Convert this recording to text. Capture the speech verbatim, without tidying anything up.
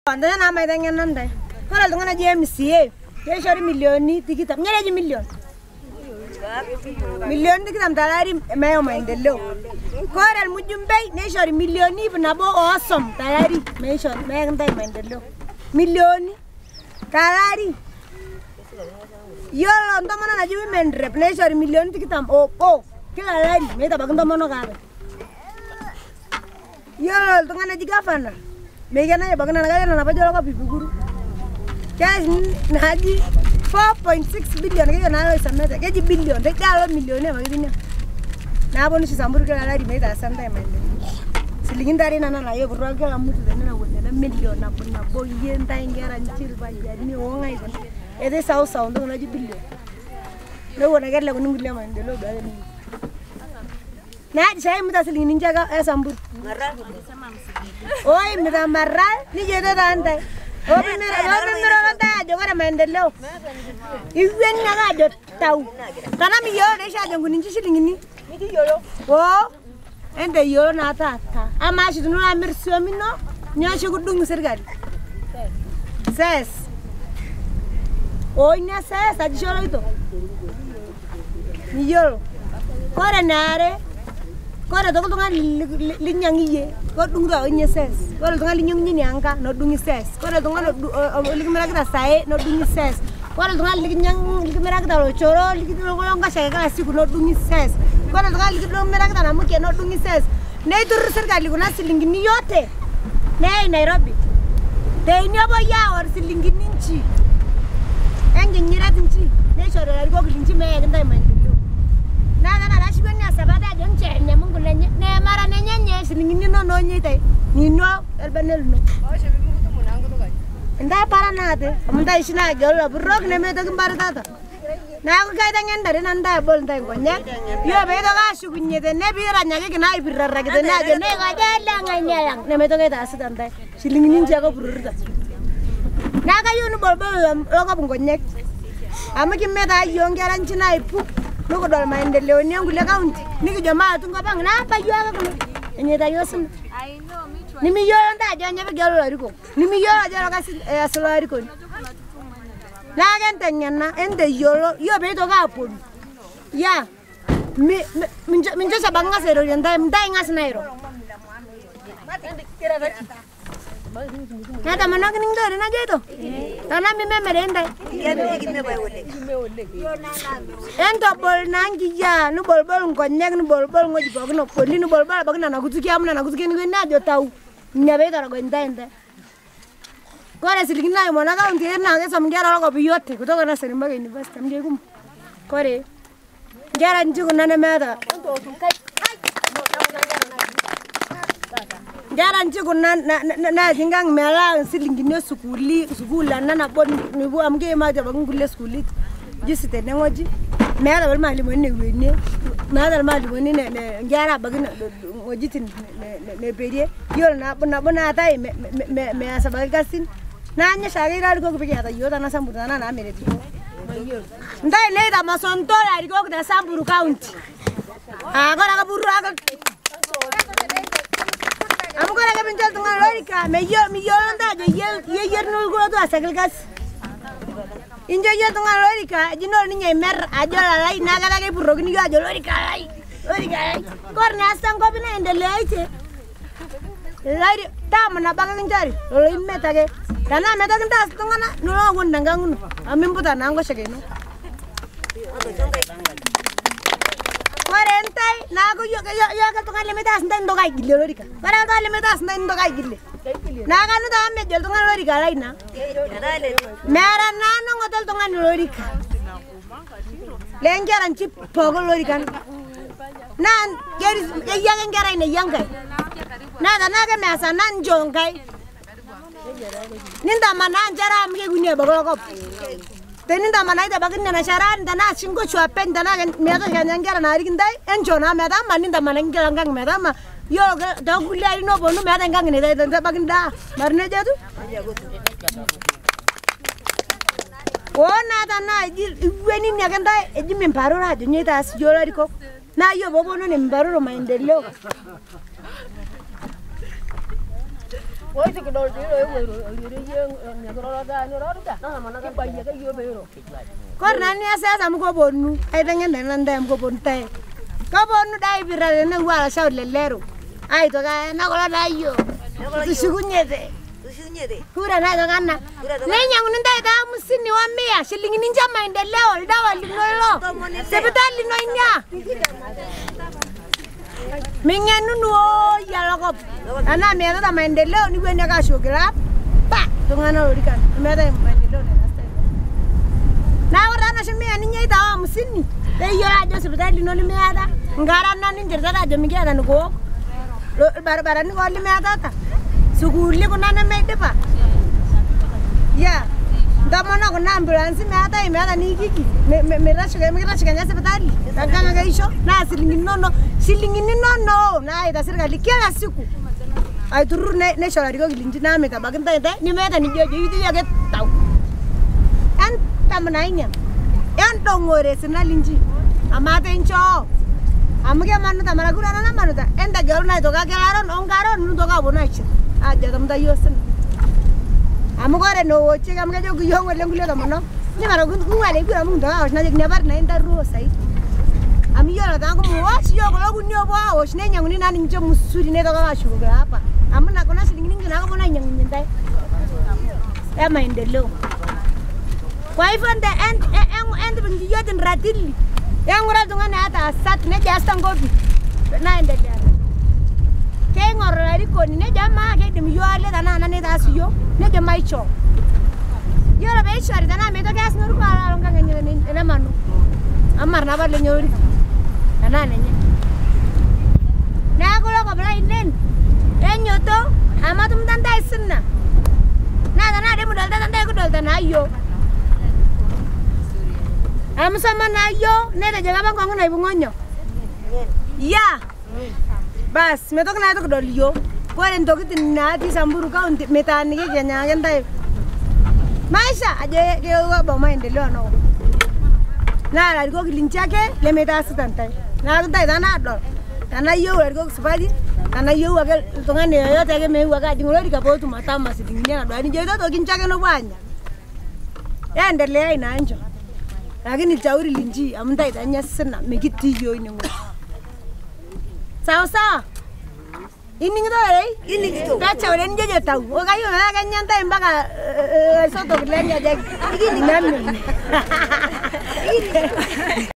Anda na mai dengan nanda. Kalau dengan aja M C A, ya shori milioni tiga tam. Nyala aja milion. Milion tiga tam talari mayo maendeleo. Kalau mujumbai, ya shori milioni penabo awesome talari mayo shori mayo ntai maendeleo. Milioni talari. Yo lonto mana aja women rep, ya shori milioni tiga tam. Oh oh, kila lari, mayo tabak lonto mana kare. Yo lonto mana aja gavana. Megana ya bagana nagaya na napajola kwa bibuguru. Guys, naji four point six billion kayo na lo samete. Kaji billion, de dalo million ya magidinya. Na bonu samburu kala lari meta santa mende. Silingin dari nana na yo bro kala mutu de na wonde na million na bonna boye nta ingera nchir ba ya ni wonga iko. Ede saw saw ndo na ji billion. Lo wona gelle ko nungule mende lo ga ni. Na sai muta silingin jaga e samburu. Oi, mira marral, ni jeda dante. Oh, mira, oh, mira dante, yo gara maendeleo. Iwen naga jo tau. Kana mi yo desha jo nguninji silingini. Miki yo. Oh, ende yo na tata. Ama shi tunu amir suamino, nya shi gudung sergali. Ses. Oi, nya ses, aji sholo ito. Ni yo. Kore nare. Kora toko tunga linyangi ye, kora tunga onye ses. Kora tunga linyongi ni angka, no dungi ses. Kora tunga no likimera kita sae, no dungi ses. Kora tunga linyang likimera kita lo choro, likimera kita shaka kala siku no dungi ses. Kora tunga likimera kita namu kia no dungi ses. Nei turu serikali kuna silingi ni yote. Nei Nairobi. Dei ni abo ya or silingi ninchi. Engi nyirati nchi. Nei shoro ya riko kilinchi mea kenta imaendeleo. Na na na rashiko ni asabada jonche ne mungu lenye ne mara ne nyenye silingini no no nyite ni no elbanel no nda para nate amda ishina gelo burok ne me to kimbara tata na ko kai tangen dare nanda bol ntai gonya yo be to ga shu kunyete ne bi ranya ke na ibirra ke na je ne ga jala nganyalang ne me to ga tasu tante silingini jago bururta na ga yo no bol bol lo ga bungonyek amaki me da yo ngaran china ipu Nuko dol maendeleo ni yangu le county. Niki jamaa tunga bang na hapa yuaga kuna. Enye ta yosin. I know me too. Nimi yo nda janya be gelo lariko. Nimi yo ajalo kasi asolo lariko. La gente nyana ende yolo yo be to ga pon. Ya. Mi minjo minjo sabanga sero yanda ndai ngas nairo. Nada mana kening dore na jeto. Tana mi me merenda. Ento bol nangi ya, nu bol bol ngonyek nu bol bol ngoji bogno poli nu bol bol bagna na kutuki amna na kutuki ni na jo tau. Nyabe to go ndende. Kore siligina mo na ka unti na ke samgera ko biyote kutoka na Serimba University mje kum. Kore. Ngera njugo na ne meta. Jaran chiku na na na jingang mela silingine sukuli sukula na na bon nibu amge ma jaba ngule sukuli jisite nengoji mela bal mali mone wene mela mali mone ne ngara bagina ngojitin ne bedie yol na bona bona tai me me me asabal kasin na nya shari ral ko bigi ata yota na samburu na na mereti ndai le da masonto la ri ko da Samburu county agora ka buru aga Amukora ke pinjal tunga lorika me yo mi yo nda je ye ye no go to asakal gas injo ye tunga lorika jino ni nye mer ajo la lai na kala ke burro ni ajo lorika lai lorika lai korna asang ko bina ende leite lai ta mana banga njari lo imeta ke dana meta kinta tunga na no go ndanga ngunu amimbuta nango shekeno Kuarentai, nago yo yo yo ka tunga limita senda ndo kai gile lorika. Kara ta limita senda ndo kai gile. Naga nu ta me jel tunga lorika lai na. Mera na no ngotel tunga lorika. Lengeran chip pogo lorika. Na geri ya ngera ine yangai. Na da naga me asa nan jongai. Ninda mana njara mge gunya bago ko. Teninda mana ida bagina na sharan dana singo chua pen dana meda ngangera na rigindai enjona meda maninda mana ngela ngang meda ma yo da gulari no bonu meda ngang ne da baginda marne jadu ona dana weni ni aganda eji membaro ra jo nyeta as yo lariko na yo bobo no ne mbaro ro maendeleo Woi sikidol dilo ewe yiri yeng nyakoro da nyoro da. Na mana kan bayi ka yo bero. Kor nani asa am ko bonu. Ai dangen nan ndam ko bon tai. Ko bonu dai birare na wala shaw lelero. Ai to ga na ko da yo. Tusugunyete. Tusugunyete. Kura na to ganna. Lenya nguninda da musini wa mia shilingi ninja maendeleo dawa linolo. Sebetali no inya. Mingenu no yaloko. Ana mera da maendeleo ni kwenda ka shogera. Pa tungana lorikan. Mera maendeleo na rasta. Na ora na shimia ninya ita musini. Te yora jo sebetali no ni mera. Ngara na ni jerza da jo migia da ngo. Barabara ni ko li mera ta. Suguli ko na na me de pa. Ya. Ndamona ko na ambulance mera imera ni kiki. Me me rashiga me rashiga nya sebetali. Takanga gaisho na silingi nono. Silingi nono na ita serikali kila siku. Ai turu ne ne sholari ko gilinji na me tabagin ta ite ni meta ni jojo yidi ya get tau. An tamnainya. Yan dongore sinalinji. Amate incho. Amuge manu tamara gura na manu ta. Enda gelu na to ga gelaron ongaro nu to ga bonachi. Aja tamda yosen. Amugore no oche amuge jo yongo lengulo tamano. Ni mara gun kuwale gura mu to ga osna je never na enda ro sai. Ami yora tangu muwachi yo ko gunyo bwa osne nyanguni na ninjo musuri ne to ga shuga hapa. Amuna kona shilingi ningi na kona nyanguni ndai. Ya maendeleo. Kwa hivyo nda end end bingi yote nratili. Yang ora tungane ata sat ne jasta ngopi. Na endelea. Ke ngorari ko ni ne jama ke dim yo ale dana na ne dasiyo ne jama icho. Yora be shari dana me to gas nuru kala longa ngene ni ena manu. Amar na ba le nyori. Dana ne. Na ko lo ko bla inen. Enyo to ama tum dan dai sunna. Na dana de mudal dan dai ko dol dan ayo. Am sama na yo ne de jaga bang ko na ibungonyo. Ya. Bas me to na to dol yo. Ko ren to kitin na ti samburu ka unti metani ke nya yan dai. Maisha aje ke go ba maendeleo no. Na la ko kilincha ke le meta sitantai. Na ko dai dana dol. Kana yo la ko sipadi. Kana yo wa ke to ngane yo te ke me wa ka jingulo di ka po tu mata masidinginya na dani je to kincha ke no bwanya. Ya endelea inanjo. Lakini chauri linji amunda itanya sana mekiti yo ine ngo. Sawa sawa. Ini ngito rei? Ini ngito. Ta chauri nje je tau. O kayo na ka nyanta mpaka soto kilenya je. Iki ni nani?